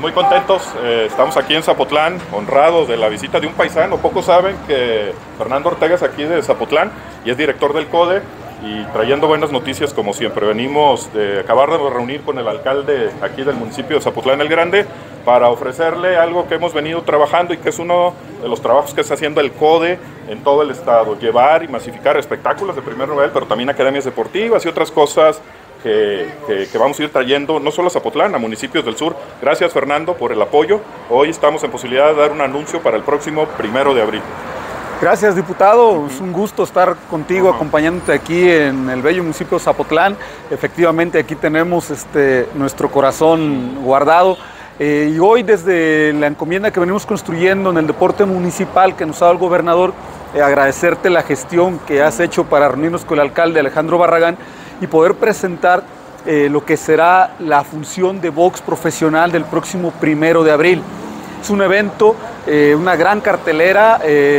muy contentos. Estamos aquí en Zapotlán, honrados de la visita de un paisano. Pocos saben que Fernando Ortega es aquí de Zapotlán y es director del CODE, y trayendo buenas noticias como siempre. Venimos de acabar de reunir con el alcalde aquí del municipio de Zapotlán el Grande para ofrecerle algo que hemos venido trabajando y que es uno de los trabajos que está haciendo el CODE en todo el estado: llevar y masificar espectáculos de primer nivel, pero también academias deportivas y otras cosas que vamos a ir trayendo no solo a Zapotlán, a municipios del sur. Gracias, Fernando, por el apoyo. Hoy estamos en posibilidad de dar un anuncio para el próximo 1 de abril. Gracias, diputado. Es un gusto estar contigo, acompañándote aquí en el bello municipio de Zapotlán. Efectivamente, aquí tenemos nuestro corazón guardado. Y hoy, desde la encomienda que venimos construyendo en el deporte municipal que nos ha dado el gobernador, agradecerte la gestión que has hecho para reunirnos con el alcalde Alejandro Barragán y poder presentar lo que será la función de box profesional del próximo 1 de abril. Es un evento, una gran cartelera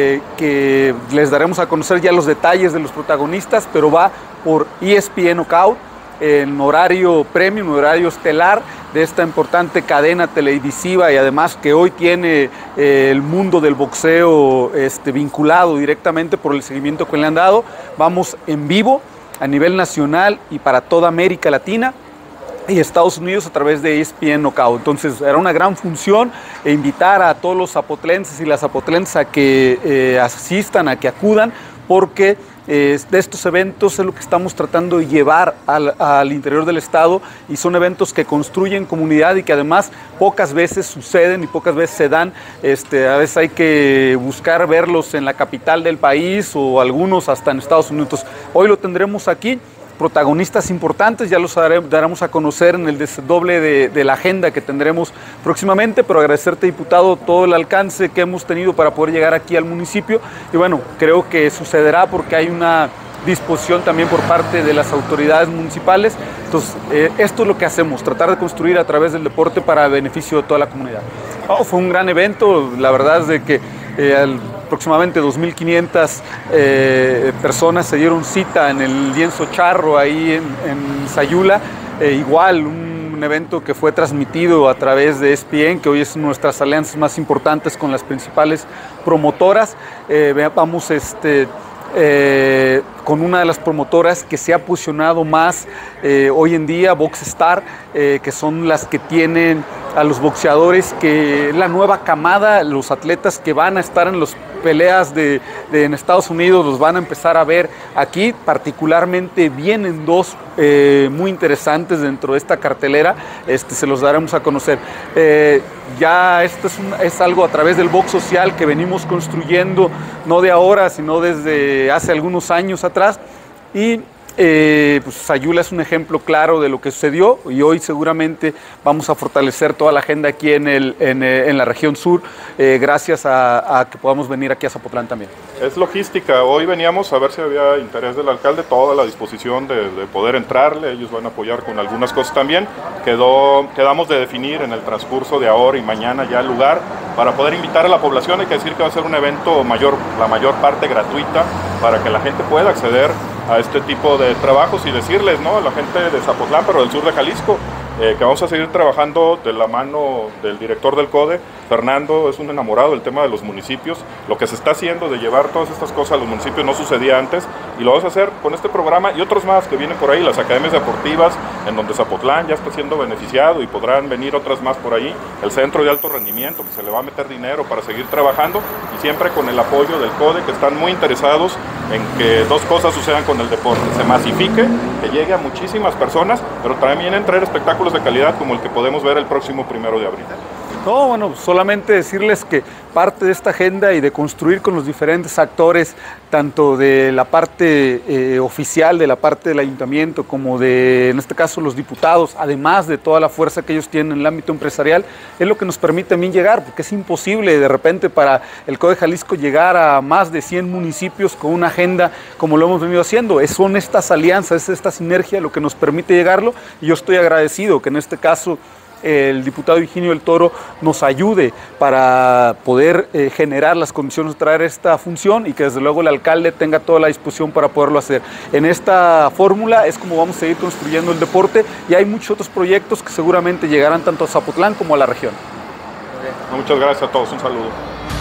que les daremos a conocer ya los detalles de los protagonistas, pero va por ESPN Knockout en horario premium, horario estelar de esta importante cadena televisiva, y además que hoy tiene el mundo del boxeo vinculado directamente por el seguimiento que le han dado. Vamos en vivo a nivel nacional y para toda América Latina y Estados Unidos a través de ESPN Knockout. Entonces era una gran función invitar a todos los zapotlenses y las zapotlenses a que asistan, a que acudan, porque de estos eventos es lo que estamos tratando de llevar al interior del estado, y son eventos que construyen comunidad y que además pocas veces suceden y pocas veces se dan. A veces hay que buscar verlos en la capital del país o algunos hasta en Estados Unidos. Hoy lo tendremos aquí. Protagonistas importantes, ya los daremos a conocer en el desdoble de la agenda que tendremos próximamente, pero agradecerte, diputado, todo el alcance que hemos tenido para poder llegar aquí al municipio. Y bueno, creo que sucederá porque hay una disposición también por parte de las autoridades municipales. Entonces, esto es lo que hacemos, tratar de construir a través del deporte para beneficio de toda la comunidad. Fue un gran evento, la verdad es de que aproximadamente 2.500 personas se dieron cita en el lienzo charro ahí en Sayula. Igual un evento que fue transmitido a través de ESPN, que hoy es nuestras alianzas más importantes con las principales promotoras. Vamos con una de las promotoras que se ha posicionado más hoy en día, Boxstar, que son las que tienen a los boxeadores, que es la nueva camada, los atletas que van a estar en las peleas en Estados Unidos, los van a empezar a ver aquí. Particularmente vienen dos muy interesantes dentro de esta cartelera, se los daremos a conocer. Ya esto es algo a través del box social que venimos construyendo, no de ahora, sino desde hace algunos años atrás, y pues Sayula es un ejemplo claro de lo que sucedió, y hoy seguramente vamos a fortalecer toda la agenda aquí en la región sur, gracias a que podamos venir aquí a Zapotlán también. Es logística. Hoy veníamos a ver si había interés del alcalde, toda la disposición de poder entrarle. Ellos van a apoyar con algunas cosas también. Quedamos de definir en el transcurso de ahora y mañana ya el lugar para poder invitar a la población. Hay que decir que va a ser un evento la mayor parte gratuita, para que la gente pueda acceder a este tipo de trabajos, y decirles, ¿no?, a la gente de Zapotlán, pero del sur de Jalisco, que vamos a seguir trabajando de la mano del director del CODE. Fernando es un enamorado del tema de los municipios. Lo que se está haciendo de llevar todas estas cosas a los municipios no sucedía antes, y lo vamos a hacer con este programa y otros más que vienen por ahí, las academias deportivas, en donde Zapotlán ya está siendo beneficiado, y podrán venir otras más por ahí, el centro de alto rendimiento, que se le va a meter dinero para seguir trabajando, y siempre con el apoyo del CODE, que están muy interesados en que dos cosas sucedan con el deporte: se masifique, que llegue a muchísimas personas, pero también en traer espectáculos de calidad como el que podemos ver el próximo 1 de abril. No, bueno, solamente decirles que parte de esta agenda y de construir con los diferentes actores, tanto de la parte oficial, de la parte del ayuntamiento, como de, en este caso, los diputados, además de toda la fuerza que ellos tienen en el ámbito empresarial, es lo que nos permite también llegar, porque es imposible de repente para el CODE Jalisco llegar a más de 100 municipios con una agenda como lo hemos venido haciendo. Son estas alianzas, es esta sinergia lo que nos permite llegarlo, y yo estoy agradecido que en este caso el diputado Higinio del Toro nos ayude para poder generar las condiciones de traer esta función, y que desde luego el alcalde tenga toda la disposición para poderlo hacer. En esta fórmula es como vamos a seguir construyendo el deporte, y hay muchos otros proyectos que seguramente llegarán tanto a Zapotlán como a la región. Muchas gracias a todos, un saludo.